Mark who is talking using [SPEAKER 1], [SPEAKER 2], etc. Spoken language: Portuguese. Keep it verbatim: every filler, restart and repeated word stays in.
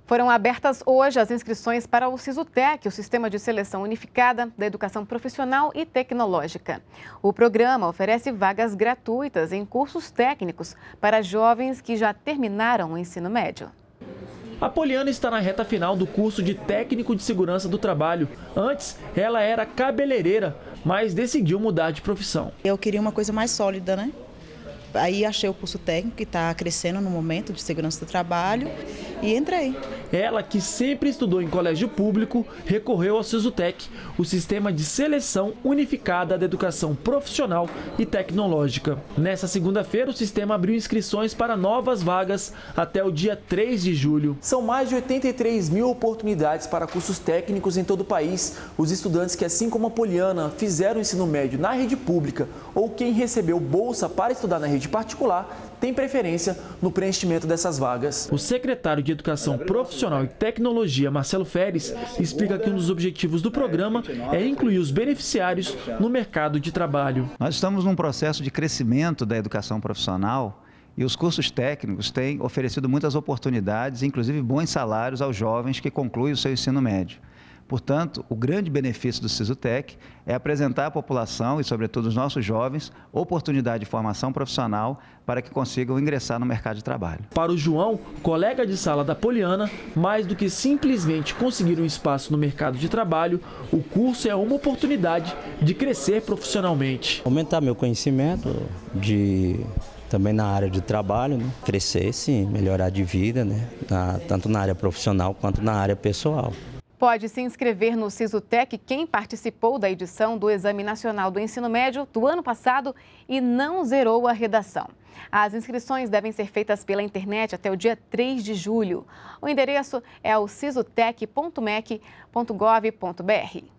[SPEAKER 1] Foram abertas hoje as inscrições para o SISUTEC, o Sistema de Seleção Unificada da Educação Profissional e Tecnológica. O programa oferece vagas gratuitas em cursos técnicos para jovens que já terminaram o ensino médio.
[SPEAKER 2] A Poliana está na reta final do curso de Técnico de Segurança do Trabalho. Antes, ela era cabeleireira, mas decidiu mudar de profissão.
[SPEAKER 3] Eu queria uma coisa mais sólida, né? Aí achei o curso técnico que está crescendo no momento de segurança do trabalho e entrei.
[SPEAKER 2] Ela, que sempre estudou em colégio público, recorreu ao SISUTEC, o Sistema de Seleção Unificada da Educação Profissional e Tecnológica. Nessa segunda-feira, o sistema abriu inscrições para novas vagas até o dia três de julho. São mais de oitenta e três mil oportunidades para cursos técnicos em todo o país. Os estudantes que, assim como a Poliana, fizeram o ensino médio na rede pública ou quem recebeu bolsa para estudar na rede particular, tem preferência no preenchimento dessas vagas. O secretário de Educação Profissional e Tecnologia, Marcelo Feres, explica que um dos objetivos do programa é incluir os beneficiários no mercado de trabalho.
[SPEAKER 4] Nós estamos num processo de crescimento da educação profissional e os cursos técnicos têm oferecido muitas oportunidades, inclusive bons salários aos jovens que concluem o seu ensino médio. Portanto, o grande benefício do SISUTEC é apresentar à população e, sobretudo, os nossos jovens, oportunidade de formação profissional para que consigam ingressar no mercado de trabalho.
[SPEAKER 2] Para o João, colega de sala da Poliana, mais do que simplesmente conseguir um espaço no mercado de trabalho, o curso é uma oportunidade de crescer profissionalmente.
[SPEAKER 5] Aumentar meu conhecimento de... também na área de trabalho, né? Crescer, sim, melhorar de vida, né? Na, tanto na área profissional quanto na área pessoal.
[SPEAKER 1] Pode se inscrever no SISUTEC quem participou da edição do Exame Nacional do Ensino Médio do ano passado e não zerou a redação. As inscrições devem ser feitas pela internet até o dia três de julho. O endereço é o sisutec ponto mec ponto gov ponto br.